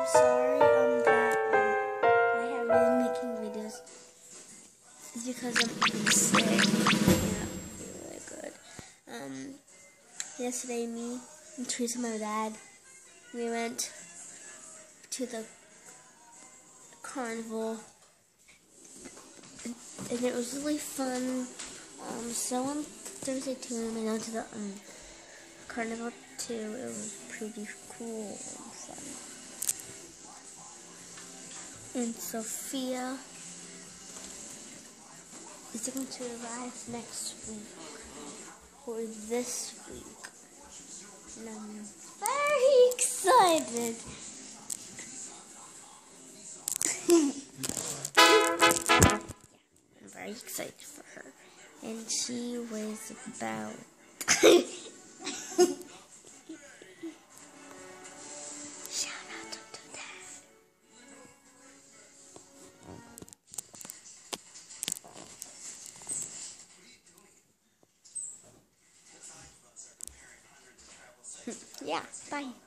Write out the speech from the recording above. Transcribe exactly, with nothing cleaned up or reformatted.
I'm sorry um that um I haven't been making videos. It's because I'm sick. I can't feel really good. Um, yesterday, me and Teresa, my dad, we went to the carnival, and, and it was really fun. Um, so on Thursday too, we went out to the um carnival too. It was pretty cool and fun. And Sophia is going to arrive next week, or this week, and I'm very excited. I'm very excited for her, and she weighs about shout out to Dad. Yeah, bye.